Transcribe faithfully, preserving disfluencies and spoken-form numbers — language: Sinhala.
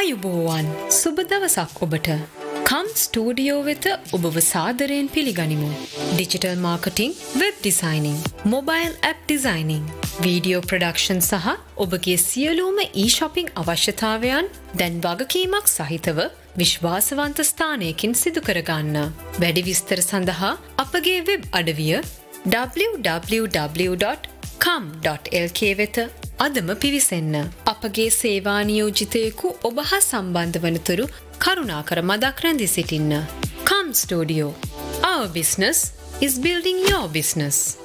ආයුබෝවන් සුබ දවසක් ඔබට. කම් ස්ටුඩියෝ වෙත ඔබව සාදරයෙන් පිළිගනිමු. Digital marketing, web designing, mobile app designing, video production සහ ඔබගේ සියලුම ඊ-shopping අවශ්‍යතාවයන් දැන් වගකීමක් සහිතව විශ්වාසවන්ත ස්ථානයකින් සිදු කරගන්න. වැඩි විස්තර සඳහා අපගේ වෙබ් අඩවිය double-u double-u double-u dot com dot l k වෙත අදම පිවිසෙන්න. අපගේ සේවා නියෝජිතයෙකු ඔබ හා සම්බන්ධ වනතුරු කරුණාකර මදක් රැඳී සිටින්න. Come Studio. Our business is building your business.